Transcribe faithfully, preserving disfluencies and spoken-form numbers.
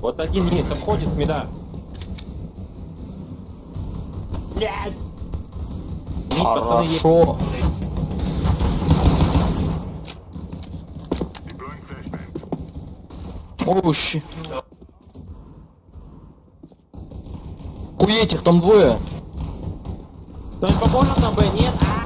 Вот один есть, обходит с меда. Блядь! Мид, пацаны, есть. Хорошо. Овощи. Хуеть их там двое. Кто-нибудь поможет нам, Б? Нет? А!